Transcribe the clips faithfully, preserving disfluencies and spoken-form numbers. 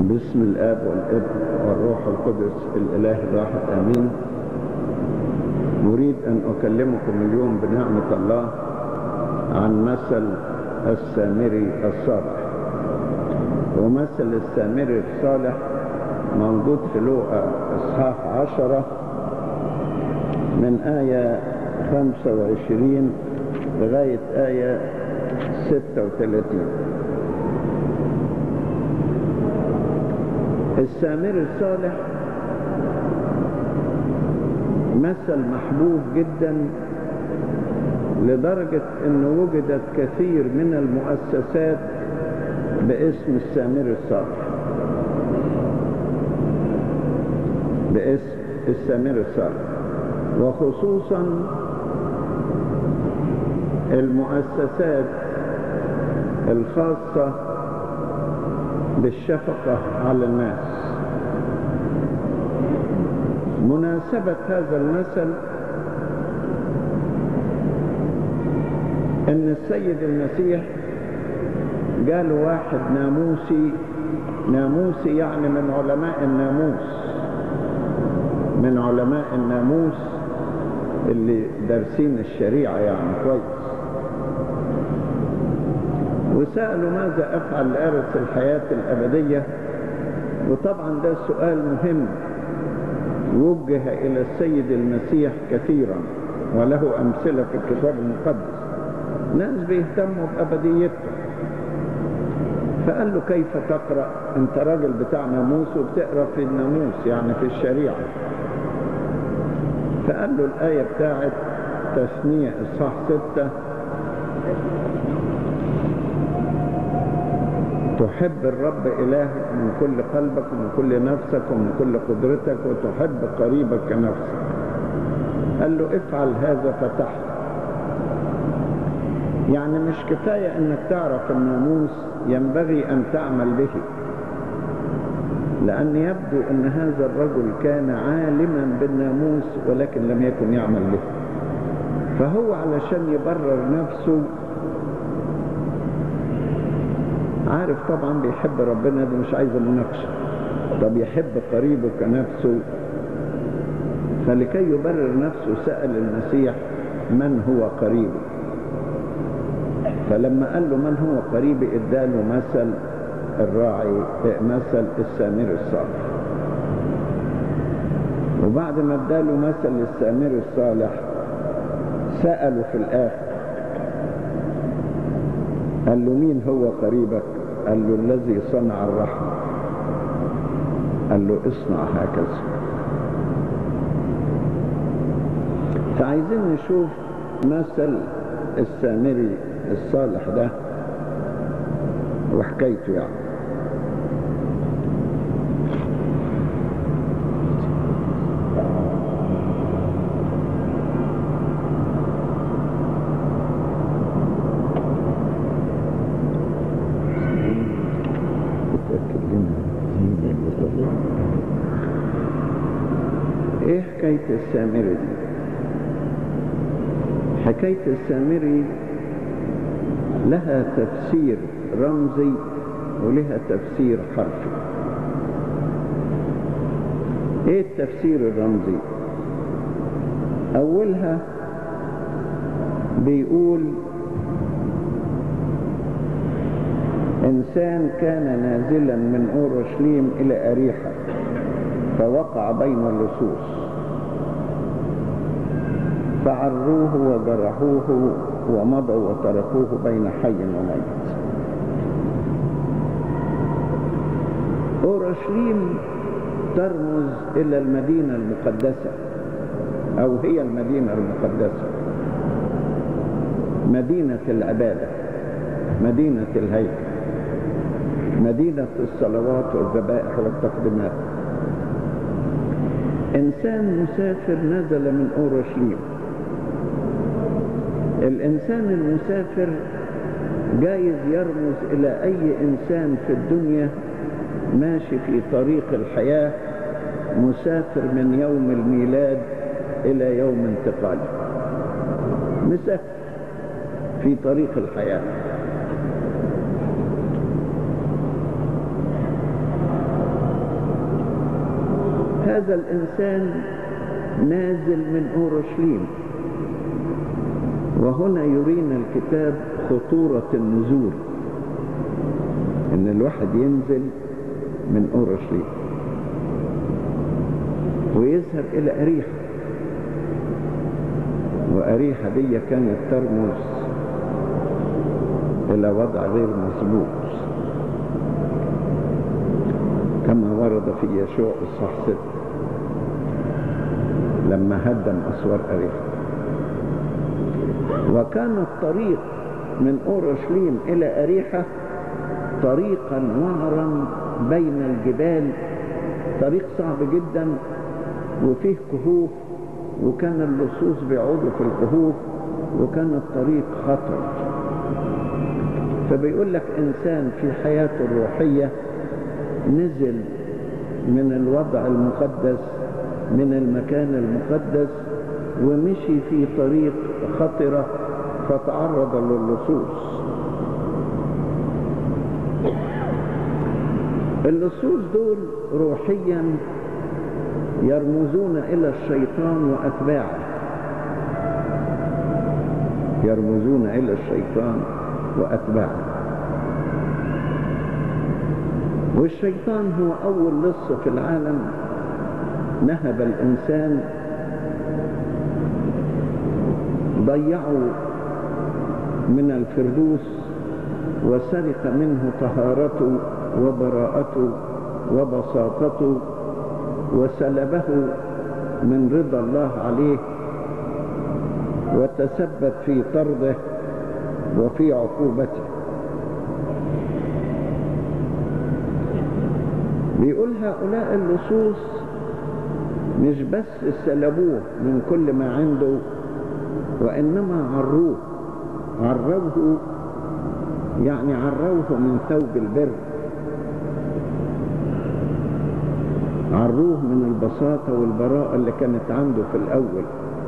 باسم الآب والابن والروح القدس الإله الواحد آمين. نريد أن أكلمكم اليوم بنعمة الله عن مثل السامري الصالح. ومثل السامري الصالح موجود في لوقا إصحاح عشرة من آية خمسة وعشرين لغاية آية ستة وثلاثين. السامري الصالح مثل محبوب جدا لدرجة أنه وجدت كثير من المؤسسات باسم السامري الصالح، باسم السامري الصالح، وخصوصا المؤسسات الخاصة بالشفقة على الناس. مناسبة هذا المثل ان السيد المسيح قال واحد ناموسي، ناموسي يعني من علماء الناموس، من علماء الناموس اللي دارسين الشريعة يعني كويس، وسألوا ماذا أفعل لأرث الحياة الأبدية. وطبعا ده سؤال مهم وجه إلى السيد المسيح كثيرا وله أمثلة في الكتاب المقدس. ناس بيهتموا بأبديتهم، فقال له كيف تقرأ؟ أنت راجل بتاع ناموس وبتقرأ في الناموس يعني في الشريعة. فقال له الآية بتاعت تثنية إصحاح ستة، تحب الرب إلهك من كل قلبك ومن كل نفسك ومن كل قدرتك وتحب قريبك كنفسك. قال له افعل هذا فتحيا. يعني مش كفاية انك تعرف الناموس، ينبغي ان تعمل به، لان يبدو ان هذا الرجل كان عالما بالناموس ولكن لم يكن يعمل به. فهو علشان يبرر نفسه عارف طبعا بيحب ربنا، دي مش عايزه مناقشه. طب يحب قريبه كنفسه، فلكي يبرر نفسه سأل المسيح من هو قريبه. فلما قال له من هو قريبي اداله مثل الراعي، مثل السامري الصالح. وبعد ما اداله مثل السامري الصالح سأله في الآخر، قال له مين هو قريبك؟ قال له الذي صنع الرحمة. قال له اصنع هكذا. فعايزين نشوف مثل السامري الصالح ده وحكايته. يعني ايه حكاية السامري دي؟ حكاية السامري لها تفسير رمزي ولها تفسير حرفي. ايه التفسير الرمزي؟ اولها بيقول انسان كان نازلا من اورشليم الى اريحة فوقع بين اللصوص فعروه وجرحوه ومضوا وتركوه بين حي وميت. أورشليم ترمز إلى المدينة المقدسة، أو هي المدينة المقدسة، مدينة العبادة، مدينة الهيكل، مدينة الصلوات والذبائح والتقديمات. إنسان مسافر نزل من أورشليم. الإنسان المسافر جايز يرمز إلى أي إنسان في الدنيا ماشي في طريق الحياة، مسافر من يوم الميلاد إلى يوم انتقاله، مسافر في طريق الحياة. هذا الإنسان نازل من أورشليم، وهنا يرينا الكتاب خطورة النزول، إن الواحد ينزل من أورشليم ويذهب إلى أريحة، وأريحة دي كانت ترمز إلى وضع غير مظبوط كما ورد في يشوع إصحاح ستة لما هدم أسوار أريحة. وكان الطريق من أورشليم إلى أريحة طريقا وعرا بين الجبال، طريق صعب جدا وفيه كهوف، وكان اللصوص بيعودوا في الكهوف، وكان الطريق خطر. فبيقول لك إنسان في حياته الروحية نزل من الوضع المقدس، من المكان المقدس، ومشي في طريق خطرة فتعرض للصوص. اللصوص دول روحيا يرمزون إلى الشيطان وأتباعه، يرمزون إلى الشيطان وأتباعه. والشيطان هو أول لص في العالم، نهب الإنسان، ضيعوا من الفردوس وسرق منه طهارته وبراءته وبساطته، وسلبه من رضا الله عليه، وتسبب في طرده وفي عقوبته. بيقول هؤلاء اللصوص مش بس سلبوه من كل ما عنده، وإنما عروه، عروه يعني عروه من ثوب البر، عروه من البساطة والبراءة اللي كانت عنده في الأول،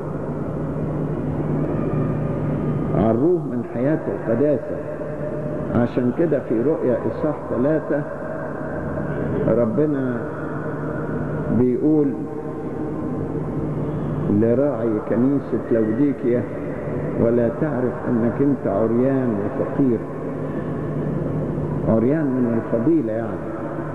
عروه من حياة القداسة. عشان كده في رؤيا إصحاح ثلاثة ربنا بيقول لراعي كنيسة لوديكيا: ولا تعرف أنك أنت عريان وفقير. عريان من الفضيلة يعني.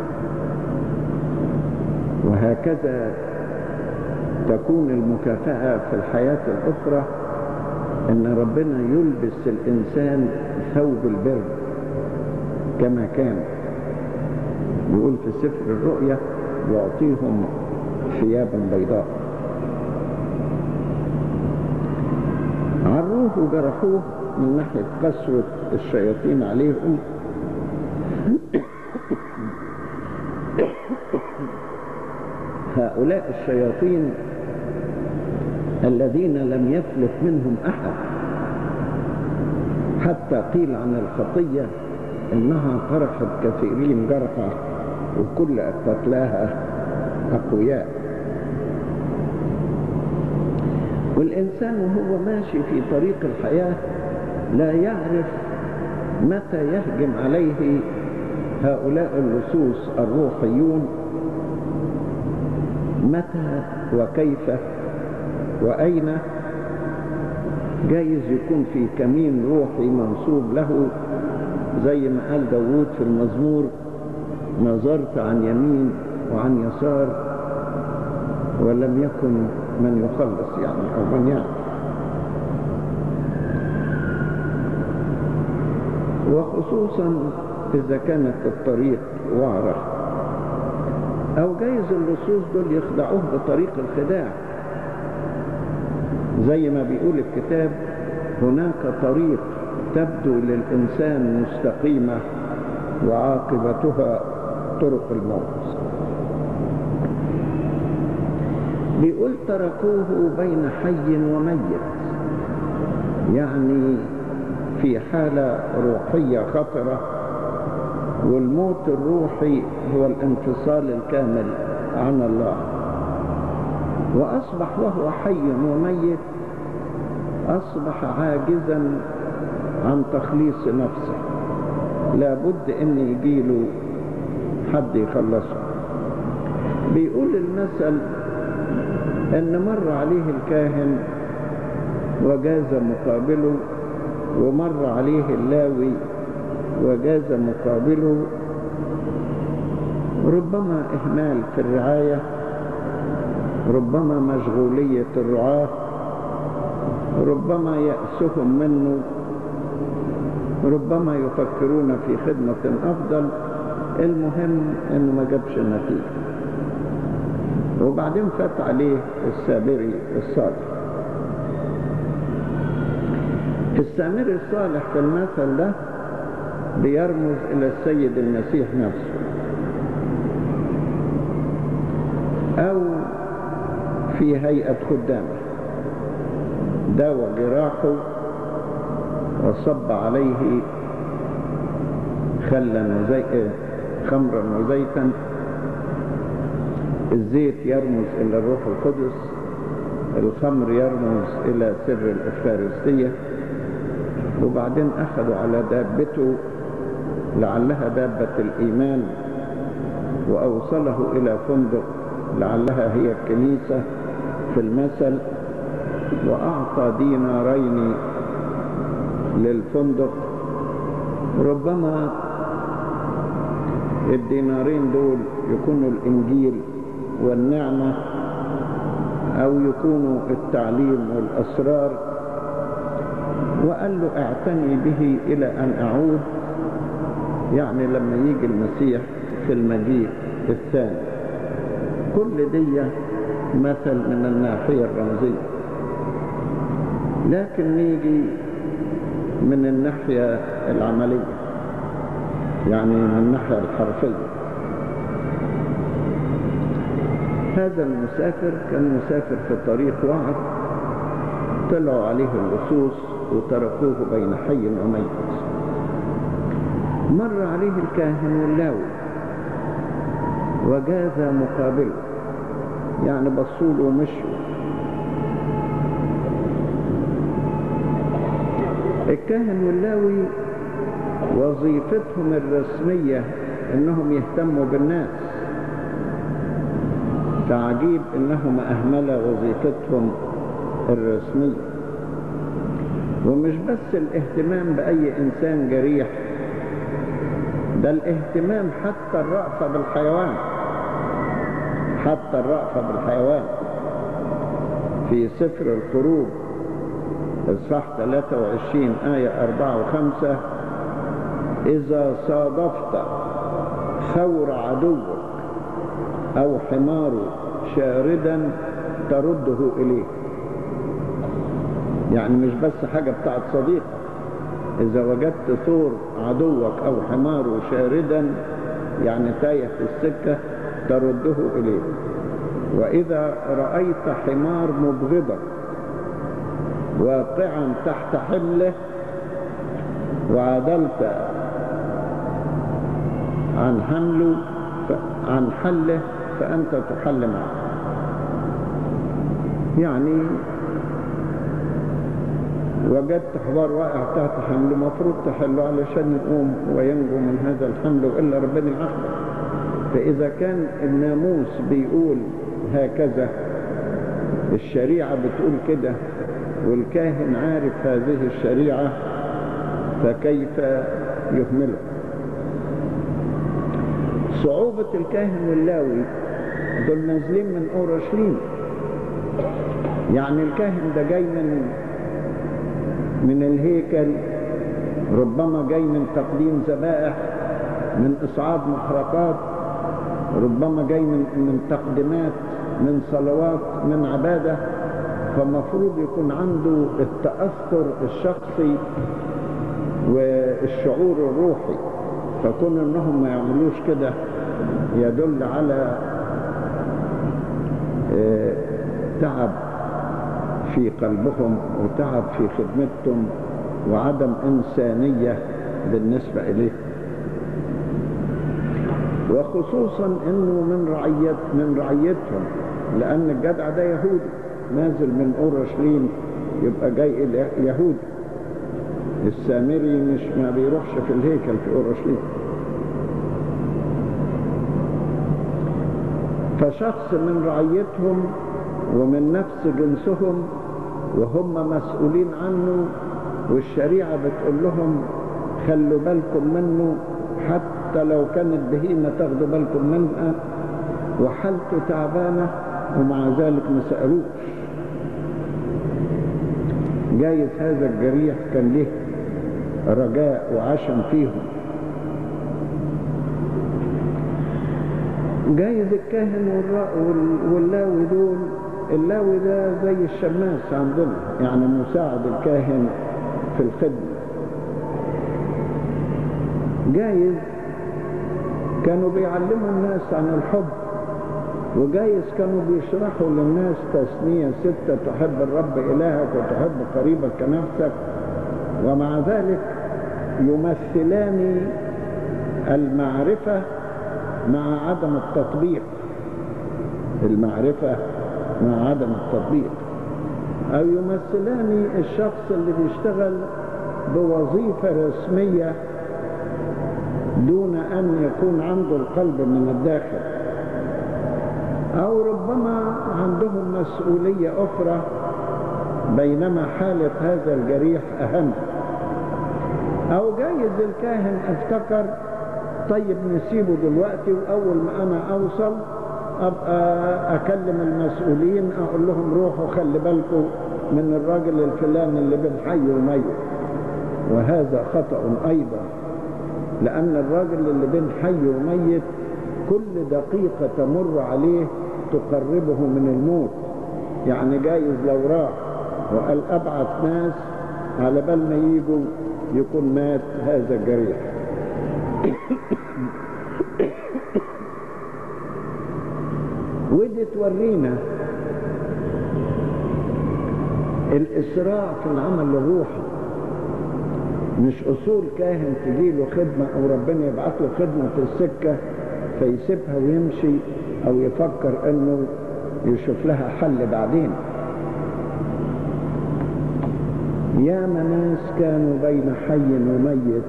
وهكذا تكون المكافأة في الحياة الأخرى، أن ربنا يلبس الإنسان ثوب البر كما كان. يقول في سفر الرؤيا: يعطيهم ثيابا بيضاء. عروه وجرحوه من ناحية قسوة الشياطين عليهم، هؤلاء الشياطين الذين لم يفلت منهم أحد، حتى قيل عن الخطية إنها طرحت كثيرين جرحا وكل قتلاها أقوياء. والإنسان وهو ماشي في طريق الحياة لا يعرف متى يهجم عليه هؤلاء اللصوص الروحيون، متى وكيف وأين. جايز يكون في كمين روحي منصوب له، زي ما قال داود في المزمور: نظرت عن يمين وعن يسار ولم يكن من يخلص، يعني أو من يعني. وخصوصا إذا كانت الطريق وعرة، أو جايز اللصوص دول يخدعوه بطريق الخداع، زي ما بيقول الكتاب: هناك طريق تبدو للإنسان مستقيمة وعاقبتها طرق الموت. بيقول تركوه بين حي وميت، يعني في حالة روحية خطرة، والموت الروحي هو الانفصال الكامل عن الله. وأصبح وهو حي وميت، أصبح عاجزا عن تخليص نفسه، لابد أن يجيله حد يخلصه. بيقول المثل ان مر عليه الكاهن وجاز مقابله، ومر عليه اللاوي وجاز مقابله. ربما إهمال في الرعاية، ربما مشغولية الرعاة، ربما يأسهم منه، ربما يفكرون في خدمة أفضل. المهم إنه ما جابش النتيجة. وبعدين فات عليه السامري الصالح. السامري الصالح في المثل ده بيرمز إلى السيد المسيح نفسه، أو في هيئة خدامه، داوى جراحه وصب عليه خلا وزي خمرا وزيتا. الزيت يرمز إلى الروح القدس، الخمر يرمز إلى سر الإفخارستية. وبعدين أخذوا على دابته لعلها دابة الإيمان، وأوصله إلى فندق لعلها هي الكنيسة في المثل، وأعطى دينارين للفندق. ربما الدينارين دول يكونوا الإنجيل والنعمة، أو يكونوا التعليم والأسرار. وقال له اعتني به إلى أن أعود، يعني لما يجي المسيح في المجيء الثاني. كل دي مثل من الناحية الرمزية. لكن نيجي من الناحية العملية، يعني من الناحية الحرفية. هذا المسافر كان مسافر في طريق وعد، طلعوا عليه اللصوص وتركوه بين حي وميت. مر عليه الكاهن واللاوي وجاز مقابله، يعني بصوا له ومشوا. الكاهن واللاوي وظيفتهم الرسمية انهم يهتموا بالناس. تعجيب انهم اهملوا وظيفتهم الرسمية. ومش بس الاهتمام بأي إنسان جريح، ده الاهتمام حتى الرأفة بالحيوان، حتى الرأفة بالحيوان. في سفر الخروج إصحاح ثلاثة وعشرين آية أربعة وخمسة: إذا صادفت ثور عدوك أو حماره شاردا ترده إليه. يعني مش بس حاجة بتاعت صديق، إذا وجدت ثور عدوك أو حماره شاردا يعني تايه في السكة ترده إليه. وإذا رأيت حمار مبغضا واقعا تحت حمله وعدلت عن حمله عن حله فأنت تحل معه. يعني وجدت حمار واقع تحت حمله، مفروض تحله علشان يقوم وينجو من هذا الحمل، وإلا ربنا يعاقبه. فإذا كان الناموس بيقول هكذا، الشريعة بتقول كده، والكاهن عارف هذه الشريعة، فكيف يهمله؟ صعوبة الكاهن واللاوي دول نازلين من أورشليم. يعني الكاهن ده جاي من من الهيكل، ربما جاي من تقديم ذبائح، من إصعاد محرقات، ربما جاي من من تقديمات، من صلوات، من عبادة. فمفروض يكون عنده التأثر الشخصي والشعور الروحي. فكون انهم ما يعملوش كده يدل على تعب في قلبهم وتعب في خدمتهم وعدم إنسانية بالنسبة إليه. وخصوصا انه من رعيت من رعيتهم، لان الجدع ده يهودي نازل من اورشليم، يبقى جاي يهودي. السامري مش ما بيروحش في الهيكل في اورشليم. فشخص من رعيتهم ومن نفس جنسهم وهم مسؤولين عنه، والشريعة بتقول لهم خلوا بالكم منه، حتى لو كانت بهيمة تاخدوا بالكم منها، وحالته تعبانة ومع ذلك ما سألوش. جايز هذا الجريح كان له رجاء وعشم فيهم. جايز الكاهن واللاوي دول، اللاوي ده زي الشماس عندنا، يعني مساعد الكاهن في الخدمة. جايز كانوا بيعلموا الناس عن الحب، وجايز كانوا بيشرحوا للناس تثنية ستة تحب الرب إلهك وتحب قريبك كنفسك، ومع ذلك يمثلان المعرفة مع عدم التطبيق. المعرفة مع عدم التطبيق، أو يمثلان الشخص اللي بيشتغل بوظيفة رسمية دون أن يكون عنده القلب من الداخل، أو ربما عندهم مسؤولية أخرى، بينما حالة هذا الجريح أهم. أو جايز الكاهن افتكر طيب نسيبه دلوقتي، وأول ما أنا أوصل أبقى أكلم المسؤولين أقول لهم روحوا خلي بالكم من الراجل الفلاني اللي بين حي وميت. وهذا خطأ أيضا، لأن الراجل اللي بين حي وميت كل دقيقة تمر عليه تقربه من الموت. يعني جايز لو راح وقال أبعث ناس على بال ما يجوا يكون مات هذا الجريح. ودي تورينا الإسراع في العمل الروحي، مش أصول كاهن تجيله خدمة أو ربنا يبعث له خدمة في السكة فيسيبها ويمشي، أو يفكر أنه يشوف لها حل بعدين. ياما ناس كانوا بين حي وميت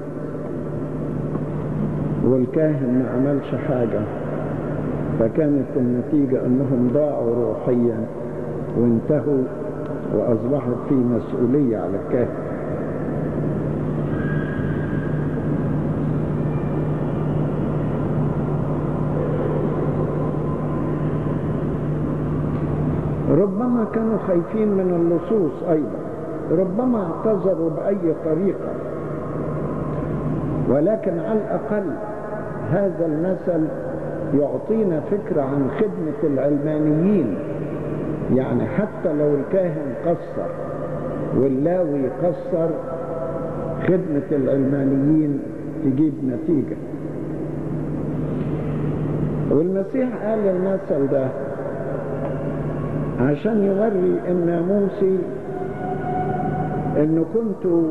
والكاهن ما عملش حاجة، فكانت النتيجة أنهم ضاعوا روحيا وانتهوا وأصبحت في مسؤولية على الكاهن. ربما كانوا خايفين من اللصوص أيضا، ربما اعتذروا بأي طريقة، ولكن على الأقل هذا المثل يعطينا فكرة عن خدمة العلمانيين. يعني حتى لو الكاهن قصر واللاوي قصر، خدمة العلمانيين تجيب نتيجة. والمسيح قال المثل ده عشان يوري الناموسي انه كنتوا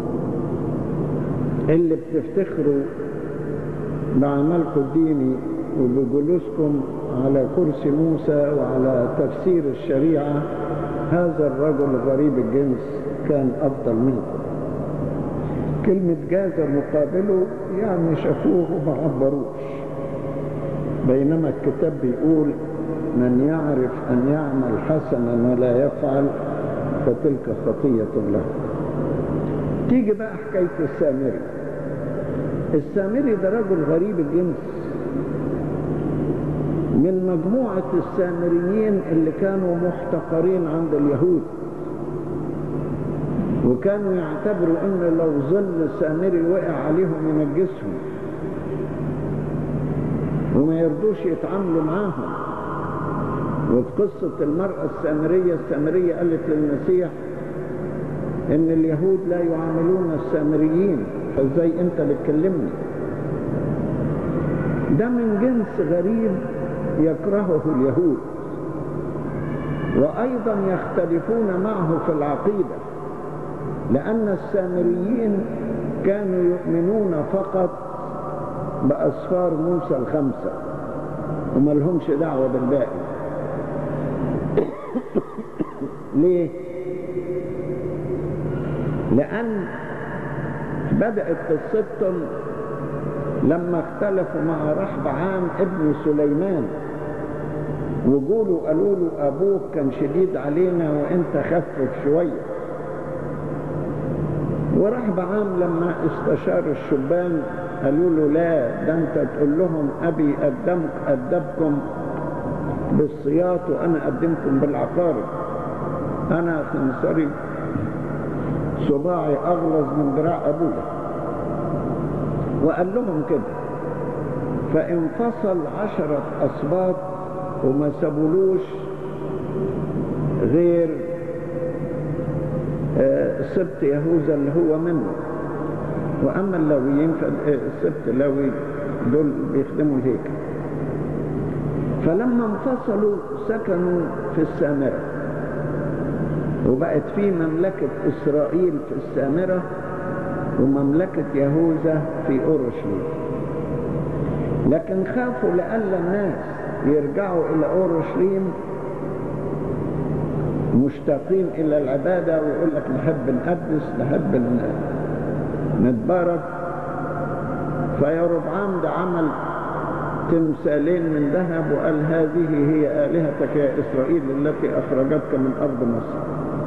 اللي بتفتخروا بعملكم الديني وبجلوسكم على كرسي موسى وعلى تفسير الشريعة، هذا الرجل غريب الجنس كان أفضل منكم. كلمة جاز مقابله يعني شافوه وما عبروش، بينما الكتاب بيقول من يعرف أن يعمل حسنا ولا يفعل فتلك خطية له. تيجي بقى حكاية السامري. السامري ده رجل غريب الجنس من مجموعة السامريين اللي كانوا محتقرين عند اليهود، وكانوا يعتبروا ان لو ظل سامري وقع عليهم ينجسهم وما يرضوش يتعاملوا معاهم. وفي قصة المرأة السامرية، السامرية قالت للمسيح ان اليهود لا يعاملون السامريين، فازاي انت بتكلمني؟ ده من جنس غريب يكرهه اليهود، وايضا يختلفون معه في العقيدة، لان السامريين كانوا يؤمنون فقط بأسفار موسى الخمسة وما لهمش دعوة بالباقي. ليه؟ لأن بدأت قصتهم لما اختلفوا مع رحبعام ابن سليمان وقولوا قالوا له أبوك كان شديد علينا وإنت خفف شوية. وراح بعام لما استشار الشبان قالوا له لا، ده أنت تقول لهم أبي أدمك أدبكم بالصياط وأنا أقدمكم بالعقارب. أنا خنصري صباعي أغلظ من ذراع أبويا. وقال لهم كده، فانفصل عشرة أسباط وما سابولوش غير سبط يهوذا اللي هو منه. وأما اللاويين فالسبط اللاوي دول بيخدموا الهيكل. فلما انفصلوا سكنوا في السامرة، وبقت في مملكة إسرائيل في السامرة ومملكة يهوذا في أورشليم. لكن خافوا لألا الناس يرجعوا إلى أورشليم مشتاقين إلى العبادة ويقول لك نحب نقدس نحب نتبارك. فيربعام ده عمل تمثالين من ذهب وقال هذه هي آلهتك يا إسرائيل التي أخرجتك من أرض مصر.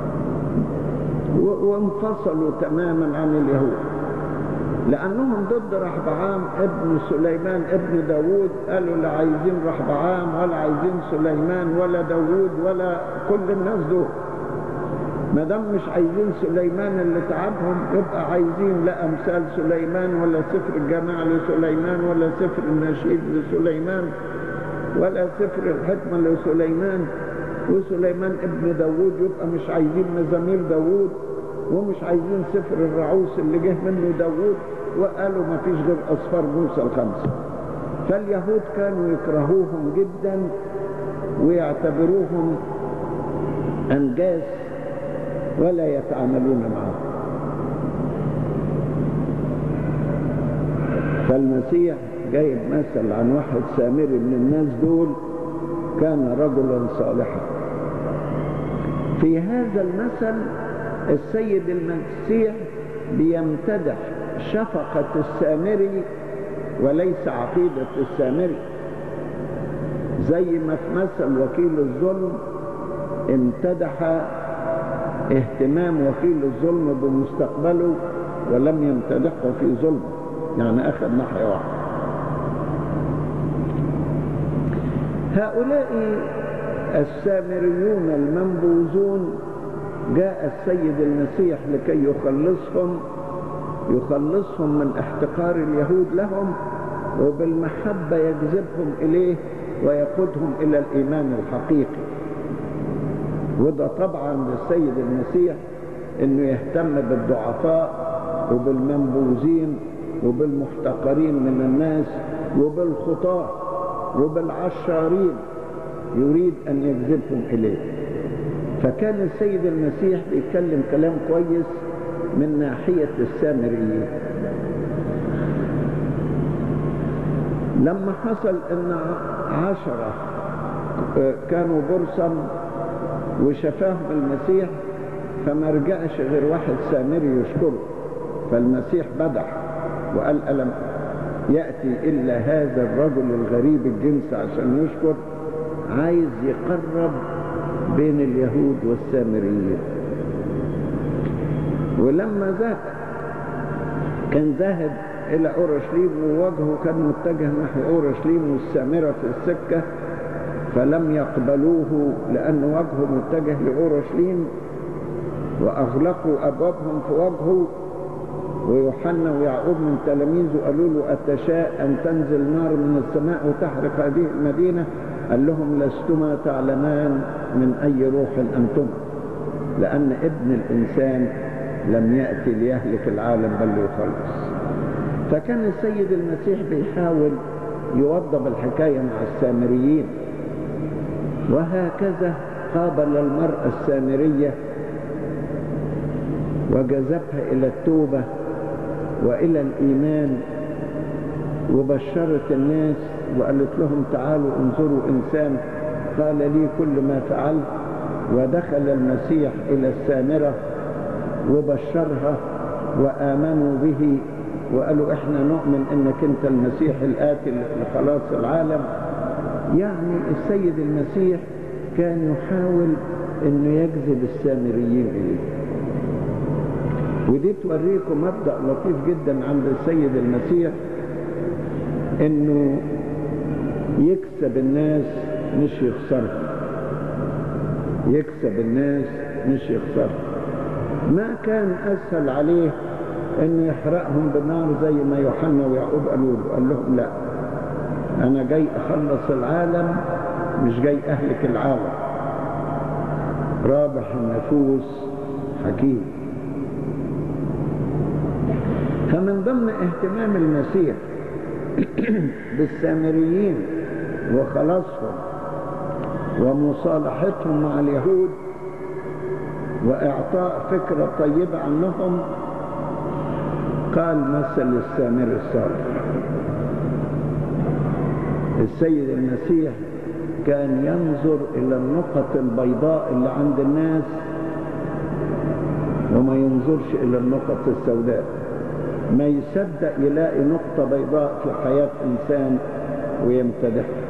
وانفصلوا تماما عن اليهود لأنهم ضد رحبعام ابن سليمان ابن داود. قالوا لا عايزين رحبعام ولا عايزين سليمان ولا داود ولا كل الناس دول. ما دام مش عايزين سليمان اللي تعبهم يبقى عايزين لا أمثال سليمان ولا سفر الجماعة لسليمان ولا سفر النشيد لسليمان ولا سفر الحكمة لسليمان. وسليمان ابن داود يبقى مش عايزين مزامير داود ومش عايزين سفر الرعوس اللي جه منه داود. وقالوا ما فيش غير أصفار موسى الخمسة. فاليهود كانوا يكرهوهم جدا ويعتبروهم أنجاس ولا يتعاملون معهم. فالمسيح جايب مثل عن واحد سامري من الناس دول كان رجلا صالحا. في هذا المثل السيد المسيح بيمتدح شفقة السامري وليس عقيدة السامري. زي ما في مثل وكيل الظلم امتدح اهتمام وكيل الظلم بمستقبله ولم يمتدحه في ظلمه، يعني أخذ ناحية واحدة. هؤلاء السامريون المنبوذون جاء السيد المسيح لكي يخلصهم يخلصهم من احتقار اليهود لهم، وبالمحبة يجذبهم إليه ويقودهم إلى الإيمان الحقيقي. وده طبعا للسيد المسيح إنه يهتم بالضعفاء وبالمنبوذين وبالمحتقرين من الناس وبالخطاة وبالعشارين، يريد أن يجذبهم إليه. فكان السيد المسيح بيتكلم كلام كويس من ناحية السامريين. لما حصل ان عشرة كانوا برصا وشفاهم المسيح فما رجعش غير واحد سامري يشكره، فالمسيح بدح وقال ألم يأتي إلا هذا الرجل الغريب الجنس عشان يشكر؟ عايز يقرب بين اليهود والسامريين. ولما ذهب كان ذاهب إلى أورشليم ووجهه كان متجه نحو أورشليم والسامرة في السكة، فلم يقبلوه لأن وجهه متجه لأورشليم وأغلقوا أبوابهم في وجهه. ويوحنا ويعقوب من تلاميذه قالوا له أتشاء أن تنزل نار من السماء وتحرق هذه المدينة؟ قال لهم لستما تعلمان من أي روح أنتما، لأن ابن الإنسان لم يأتي ليهلك العالم بل ليخلص. فكان السيد المسيح بيحاول يوضب الحكاية مع السامريين. وهكذا قابل المرأة السامرية وجذبها إلى التوبة وإلى الإيمان وبشرت الناس وقالت لهم تعالوا انظروا إنسان قال لي كل ما فعلت. ودخل المسيح إلى السامرة وبشرها وآمنوا به وقالوا احنا نؤمن انك انت المسيح الآتي لخلاص العالم. يعني السيد المسيح كان يحاول انه يجذب السامريين اليه. ودي توريكم مبدأ لطيف جدا عند السيد المسيح، انه يكسب الناس مش يخسرهم، يكسب الناس مش يخسرهم. ما كان اسهل عليه انه يحرقهم بالنار زي ما يوحنا ويعقوب قالوا له، قال لهم لا، انا جاي اخلص العالم مش جاي اهلك العالم. رابح النفوس حكيم. فمن ضمن اهتمام المسيح بالسامريين وخلاصهم ومصالحتهم مع اليهود واعطاء فكرة طيبة عنهم، قال مثل السامري الصالح. السيد المسيح كان ينظر إلى النقط البيضاء اللي عند الناس وما ينظرش إلى النقط السوداء. ما يصدق يلاقي نقطة بيضاء في حياة إنسان ويمتدحها.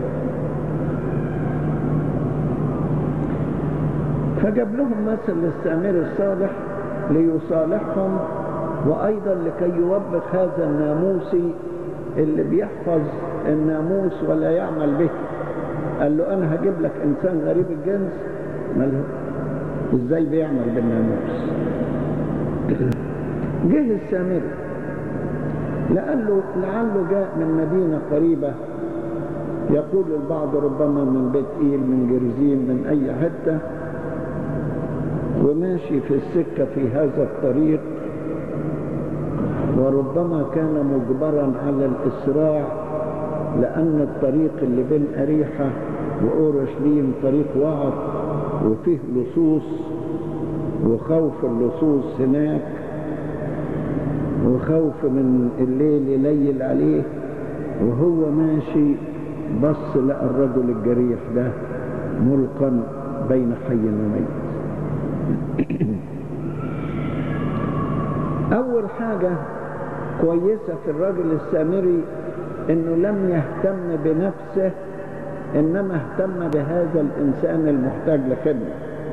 فجاب لهم مثل السامري الصالح ليصالحهم، وأيضا لكي يوبخ هذا الناموسي اللي بيحفظ الناموس ولا يعمل به. قال له أنا هجيب لك إنسان غريب الجنس ماله إزاي بيعمل بالناموس. جه السامري لقاله لعله جاء من مدينة قريبة، يقول البعض ربما من بيت إيل، من جرزيم، من أي حتة، وماشي في السكة في هذا الطريق، وربما كان مجبرا على الإسراع لأن الطريق اللي بين أريحة وأورشليم طريق وعر وفيه لصوص، وخوف اللصوص هناك، وخوف من الليل يليل عليه. وهو ماشي بص لقى الرجل الجريح ده ملقا بين حي وميت. أول حاجة كويسة في الرجل السامري إنه لم يهتم بنفسه، إنما اهتم بهذا الإنسان المحتاج لخدمة.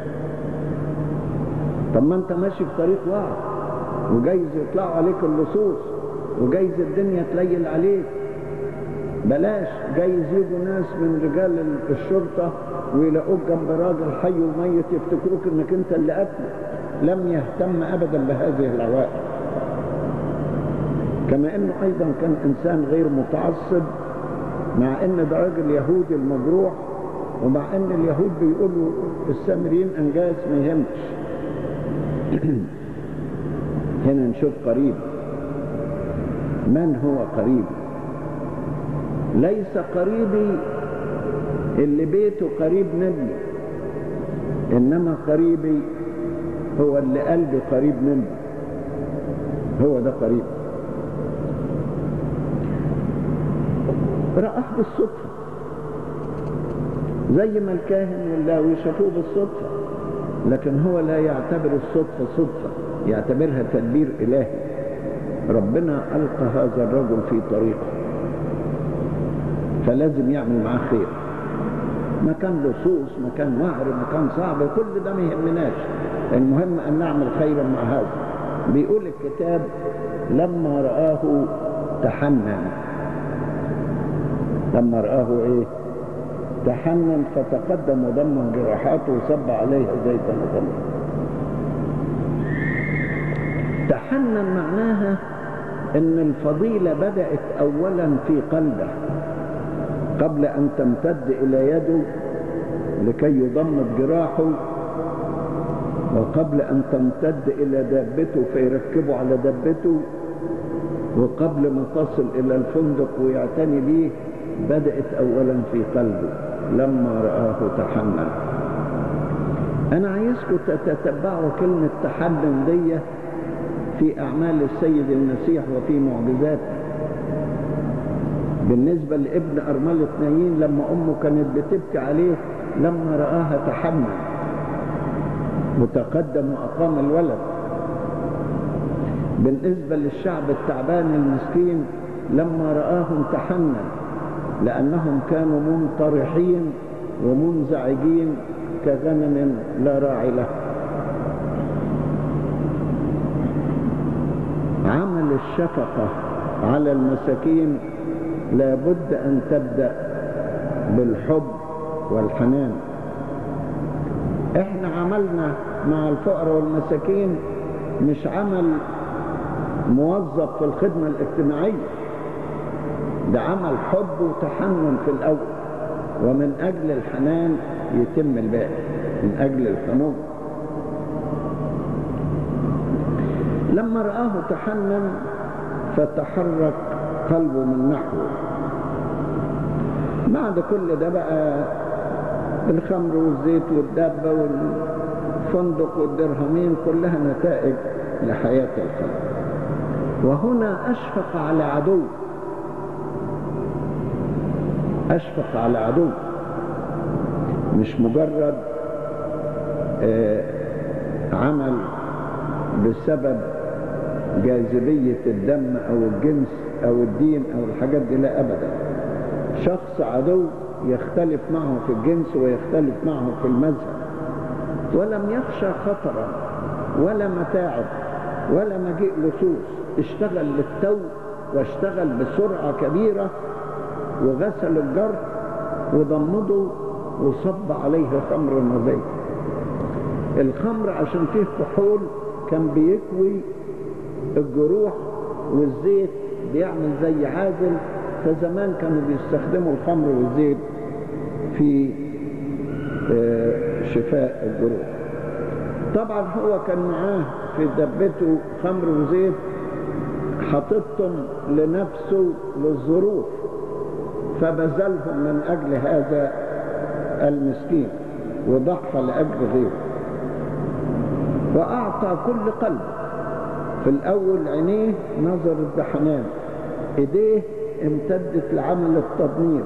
طب ما أنت ماشي في طريق وعر وجايز يطلعوا عليك اللصوص وجايز الدنيا تليل عليك، بلاش جايز يجوا ناس من رجال الشرطة ويلاقوك جنب راجل حي وميت يفتكروك انك انت اللي قتله. لم يهتم ابدا بهذه العوائق. كما انه ايضا كان انسان غير متعصب، مع ان ده راجل يهودي المجروح، ومع ان اليهود بيقولوا السامريين انجاز ما يهمش. هنا نشوف قريب. من هو قريب؟ ليس قريبي اللي بيته قريب مني، انما قريبي هو اللي قلبي قريب منه، هو ده قريب. رآه بالصدفة زي ما الكاهن واللاوي شافوه بالصدفة، لكن هو لا يعتبر الصدفة صدفة، يعتبرها تدبير إلهي. ربنا ألقى هذا الرجل في طريقه، فلازم يعمل معاه خير. مكان لصوص، مكان وعر، مكان صعب، كل ده ما يهمناش، المهم أن نعمل خيرا مع هذا. بيقول الكتاب لما رآه تحنن. لما رآه ايه؟ تحنن، فتقدم وضم جراحاته وصب عليها زيتا وخمرا. تحنن معناها ان الفضيلة بدأت اولا في قلبه قبل ان تمتد الى يده لكي يضم جراحه، وقبل ان تمتد الى دابته فيركبه على دابته، وقبل ما تصل الى الفندق ويعتني به بدأت اولا في قلبه. لما رآه تحنن. انا عايزكم تتتبعوا كلمة تحنن دي في اعمال السيد المسيح وفي معجزاته. بالنسبة لابن أرملة نايين لما امه كانت بتبكي عليه، لما رآها تحنن وتقدم وأقام الولد. بالنسبة للشعب التعبان المسكين لما رآهم تحنن لأنهم كانوا منطرحين ومنزعجين كغنم لا راعي له. عمل الشفقة على المساكين لابد أن تبدأ بالحب والحنان. احنا عملنا مع الفقراء والمساكين مش عمل موظف في الخدمة الاجتماعية، ده عمل حب وتحنن في الأول، ومن أجل الحنان يتم الباقي، من أجل الحنون. لما رآه تحنن فتحرك قلبه من نحوه. بعد كل ده بقى الخمر والزيت والدابة والفندق والدرهمين كلها نتائج لحياة القلب. وهنا أشفق على عدو، أشفق على عدو، مش مجرد آه عمل بسبب جاذبية الدم أو الجنس أو الدين أو الحاجات دي، لا أبدا. شخص عدو يختلف معه في الجنس ويختلف معه في المذهب، ولم يخشى خطرا ولا متاعب ولا مجيء لصوص. اشتغل للتو واشتغل بسرعة كبيرة، وغسل الجرح وضمده وصب عليه خمر وزيت. الخمر عشان فيه كحول كان بيكوي الجروح، والزيت بيعمل زي عازل، فزمان كانوا بيستخدموا الخمر والزيت في شفاء الجروح. طبعا هو كان معاه في دبته خمر وزيت حاططهم لنفسه للظروف، فبذلهم من أجل هذا المسكين وضحى لأجل غيره، وأعطى كل قلب. في الأول عينيه نظرت بحنان، إيديه امتدت لعمل التضمير،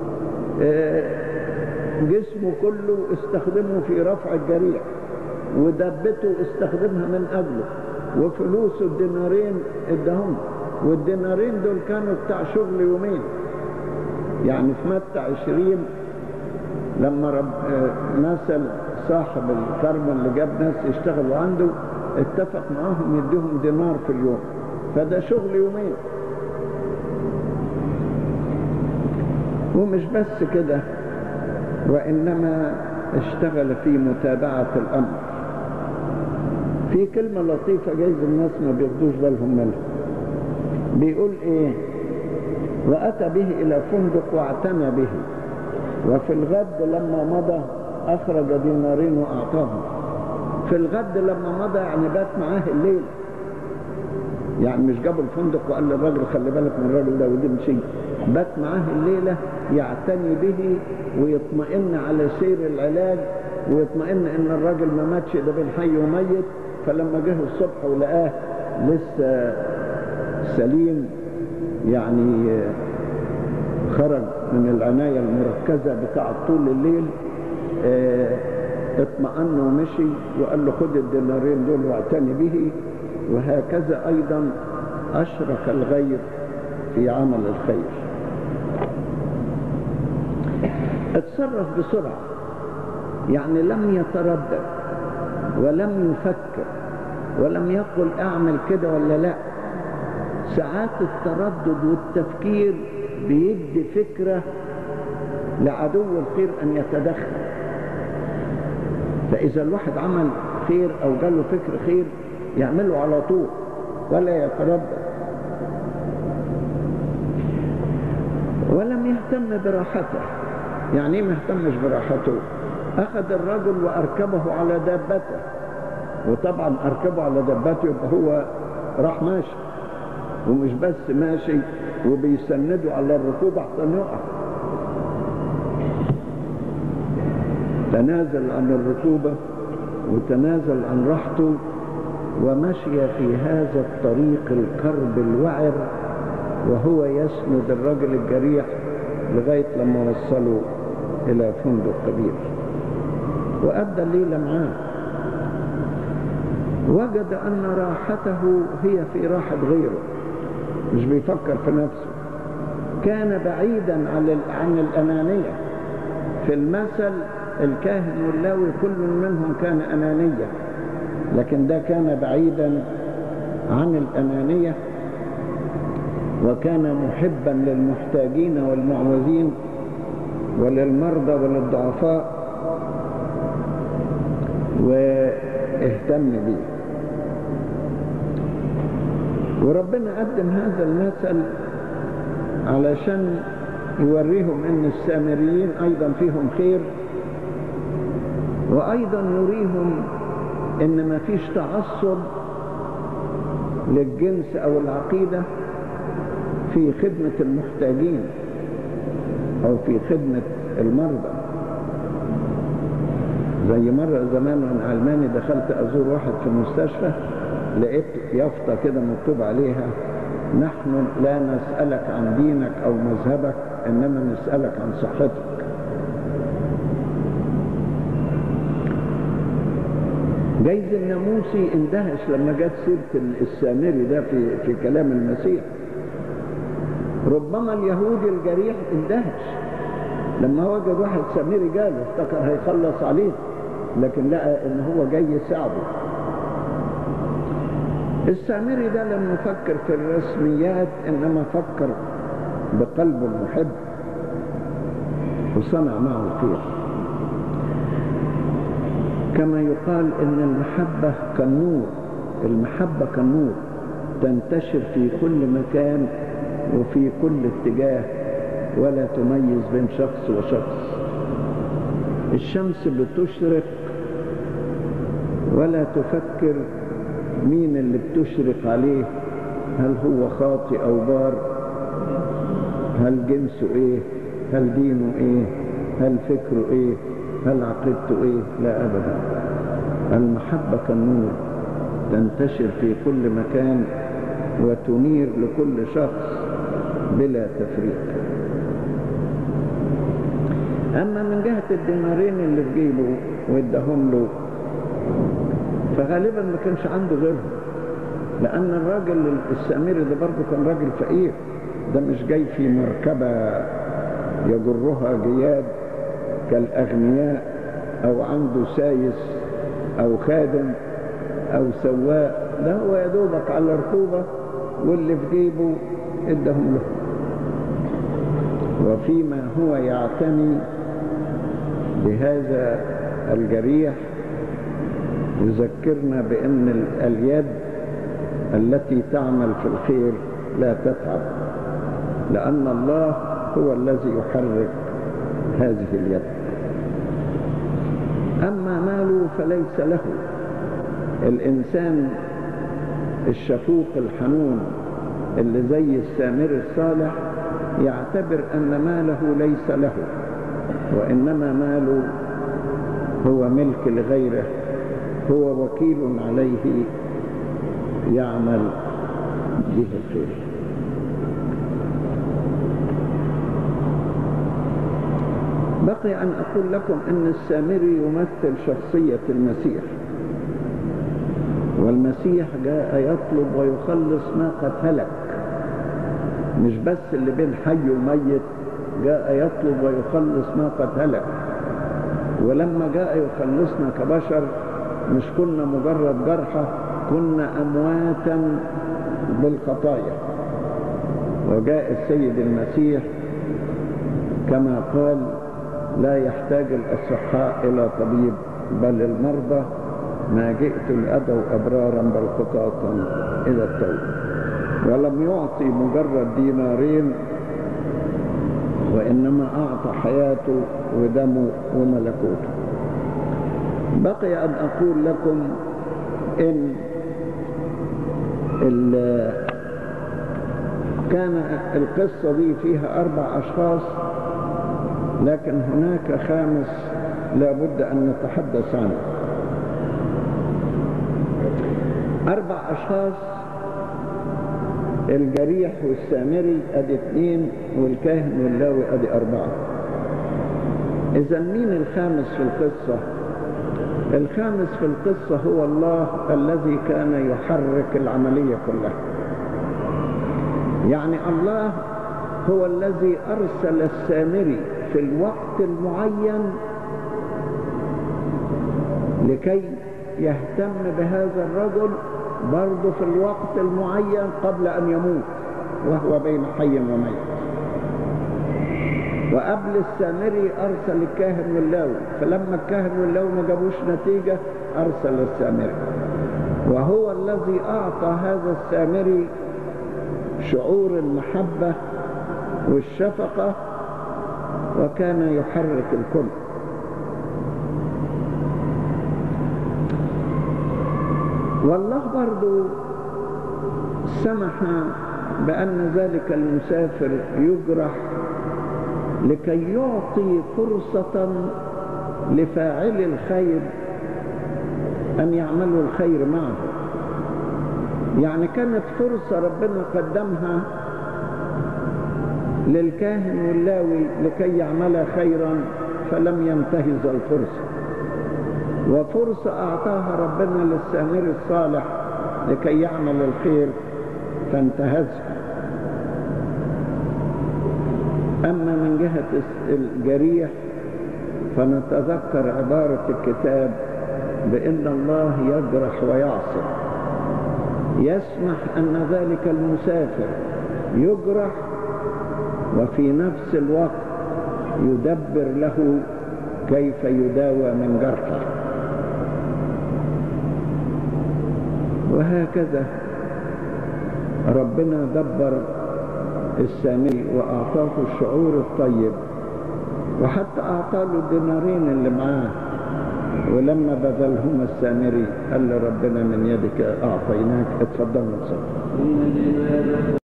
جسمه كله استخدمه في رفع الجريح، ودبته استخدمها من أجله، وفلوسه الدينارين ادهم، والدينارين دول كانوا بتاع شغل يومين. يعني في متى عشرين لما رب مثل صاحب الكرم اللي جاب ناس يشتغلوا عنده، اتفق معاهم يديهم دينار في اليوم، فده شغل يومين. ومش بس كده، وإنما اشتغل في متابعة الأمر. في كلمة لطيفة جايز الناس ما بياخدوش بالهم منها، بيقول ايه: وأتى به إلى فندق واعتنى به، وفي الغد لما مضى أخرج دينارين وأعطاهم. في الغد لما مضى يعني بات معاه الليل، يعني مش جابوا الفندق وقال للراجل خلي بالك من الراجل ده ودي مشي، بات معاه الليلة يعتني به ويطمئن على سير العلاج، ويطمئن ان الراجل ما ماتش، ده بين حي وميت. فلما جه الصبح ولقاه لسه سليم، يعني خرج من العناية المركزة بتاع طول الليل، اه اطمأن ومشي وقال له خد الدينارين دول واعتني به. وهكذا أيضا أشرك الغير في عمل الخير. اتصرف بسرعة، يعني لم يتردد ولم يفكر ولم يقل أعمل كده ولا لا. ساعات التردد والتفكير بيدي فكرة لعدو الخير أن يتدخل. فإذا الواحد عمل خير أو جاله فكر خير يعمله على طول ولا يتردد. ولم يهتم براحته. يعني ما اهتمش براحته؟ أخذ الرجل وأركبه على دابته، وطبعا أركبه على دابته يبقى هو راح ماشي، ومش بس ماشي وبيسنده على الركوب حتى يقع. تنازل عن الركوبة وتنازل عن راحته، ومشي في هذا الطريق الكرب الوعر وهو يسند الرجل الجريح لغاية لما وصلوا إلى فندق كبير، وأبدى الليلة معاه. وجد أن راحته هي في راحة غيره، مش بيفكر في نفسه. كان بعيدا عن الأنانية. في المثل الكاهن واللاوي كل منهم كان أنانية، لكن ده كان بعيدا عن الأنانية، وكان محبا للمحتاجين والمعوزين وللمرضى وللضعفاء، واهتم بيه. وربنا قدم هذا المثل علشان يوريهم ان السامريين ايضا فيهم خير، وايضا يريهم ان ما فيش تعصب للجنس او العقيدة في خدمة المحتاجين او في خدمة المرضى. زي مرة زمان وانا علماني دخلت ازور واحد في المستشفى، لقيت يافطة كده مكتوب عليها: نحن لا نسألك عن دينك او مذهبك، انما نسألك عن صحتك. جايز الناموسي اندهش لما جت سيرة السامري ده في في كلام المسيح. ربما اليهودي الجريح اندهش لما وجد واحد سامري جاله، افتكر هيخلص عليه، لكن لقى ان هو جاي يساعده. السامري ده لم يفكر في الرسميات، انما فكر بقلبه المحب وصنع معه الخير. كما يقال ان المحبة كالنور، المحبة كالنور تنتشر في كل مكان وفي كل اتجاه، ولا تميز بين شخص وشخص. الشمس بتشرق ولا تفكر مين اللي بتشرق عليه، هل هو خاطئ او بار، هل جنسه ايه، هل دينه ايه، هل فكره ايه، هل عقيدته ايه. لا ابدا، المحبة كالنور تنتشر في كل مكان وتنير لكل شخص بلا تفريق. اما من جهة الدينارين اللي في جيبه واداهم له، فغالبا ما كانش عنده غيرهم، لان الراجل السامري ده برضه كان راجل فقير، ده مش جاي في مركبة يجرها جياد كالاغنياء، او عنده سايس او خادم او سواق، ده هو يا دوبك على ركوبة واللي في جيبه اداهم له. وفيما هو يعتني بهذا الجريح يذكرنا بأن اليد التي تعمل في الخير لا تتعب، لأن الله هو الذي يحرك هذه اليد. أما ماله فليس له. الإنسان الشفوق الحنون اللي زي السامري الصالح يعتبر أن ماله ليس له، وإنما ماله هو ملك لغيره، هو وكيل عليه يعمل به الخير. بقي أن أقول لكم أن السامري يمثل شخصية المسيح، والمسيح جاء يطلب ويخلص ما قد هلك، مش بس اللي بين حي وميت، جاء يطلب ويخلص ما قد هلك. ولما جاء يخلصنا كبشر مش كنا مجرد جرحى، كنا أمواتا بالخطايا. وجاء السيد المسيح كما قال: لا يحتاج الأصحاء إلى طبيب بل المرضى، ما جئت لأدعو أبرارا بل خطاة إلى التوبة. ولم يعطي مجرد دينارين، وإنما أعطى حياته ودمه وملكوته. بقي أن أقول لكم إن كان القصة دي فيها أربع أشخاص، لكن هناك خامس لابد أن نتحدث عنه. أربع أشخاص: الجريح والسامري أدي اثنين، والكاهن واللاوي أدي أربعة. إذا مين الخامس في القصة؟ الخامس في القصة هو الله الذي كان يحرك العملية كلها. يعني الله هو الذي أرسل السامري في الوقت المعين لكي يهتم بهذا الرجل برضه في الوقت المعين قبل أن يموت وهو بين حي وميت. وقبل السامري أرسل الكاهن واللاوي، فلما الكاهن واللاوي ما جابوش نتيجة أرسل السامري، وهو الذي أعطى هذا السامري شعور المحبة والشفقة وكان يحرك الكل. والله برضو سمح بأن ذلك المسافر يجرح لكي يعطي فرصة لفاعل الخير أن يعملوا الخير معه. يعني كانت فرصة ربنا قدمها للكاهن واللاوي لكي يعمل خيرا فلم ينتهز الفرصة، وفرصة أعطاها ربنا للسامري الصالح لكي يعمل الخير فانتهزها. أما من جهة الجريح فنتذكر عبارة الكتاب بأن الله يجرح ويعصر، يسمح أن ذلك المسافر يجرح وفي نفس الوقت يدبر له كيف يداوى من جرحه. وهكذا ربنا دبر السامري وأعطاه الشعور الطيب، وحتى أعطاه الدينارين اللي معاه، ولما بذلهما السامري قال له ربنا من يدك أعطيناك، اتفضلوا صلوا.